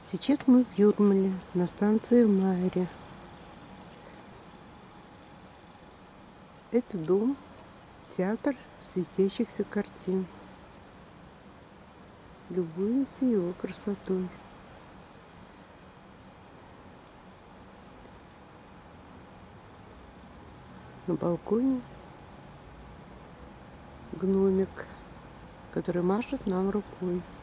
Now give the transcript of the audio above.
Сейчас мы в Юрмале, на станции Майре. Это дом, театр светящихся картин. Любуюсь его красотой. На балконе гномик, который машет нам рукой.